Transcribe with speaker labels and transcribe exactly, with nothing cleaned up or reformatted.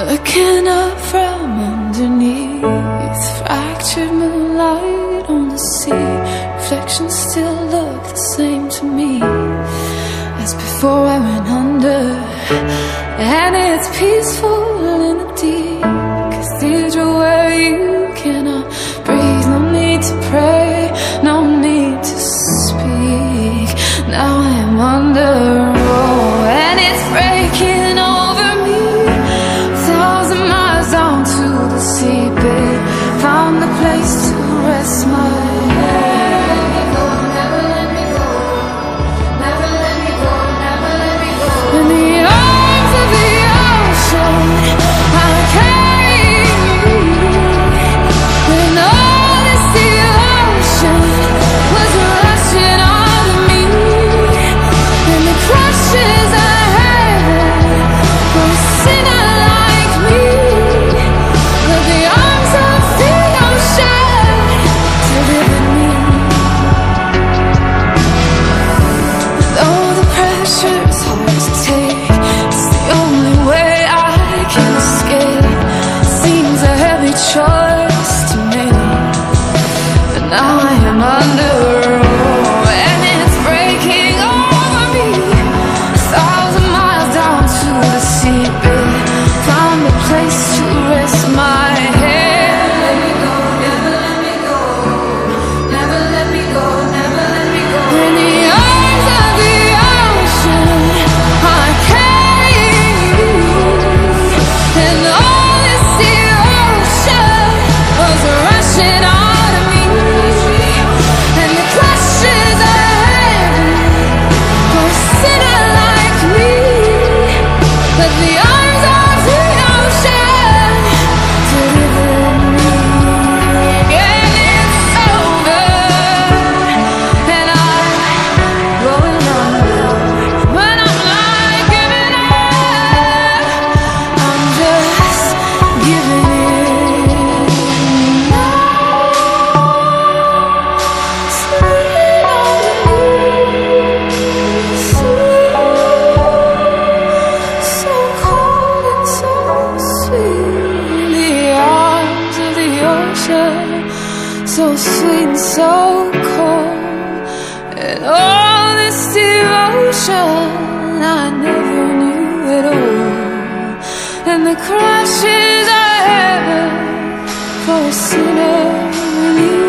Speaker 1: Looking up from underneath, fractured moonlight on the sea. Reflections still look the same to me as before I went under. And it's peaceful in the deep cathedral where you cannot breathe. No need to pray, no need to speak. Now I'm under, oh, and it's breaking over me. Thousand miles down to the seabed, found a place to rest my head. Never let me go, never let me go, never let me go. In the arms of the ocean, I carry you. When all this devotion was rushing on me, and the crushes I had for a sinner like me, but the arms of the ocean delivered me. Though the pressure's hard to take, it's the only way I can escape. Seems a heavy choice to make, but now I am under, oh, and it's breaking over me. A thousand miles down to the seabed, found a place to rest my head. Never let me go, never let me go, never let me go, never let me go. In the arms of the ocean, I carry you, and all this devotion was rushing out of me, and the crushes I had for a sinner like me, but the arms of the ocean delivered me. And it's over, and I'm going under, but I'm not giving up. I'm just giving in now. Sweet underneath, so cold and so sweet. The arms of the ocean, so sweet and so cold. And all this devotion I never knew at all. And the crashes I had for a sinner really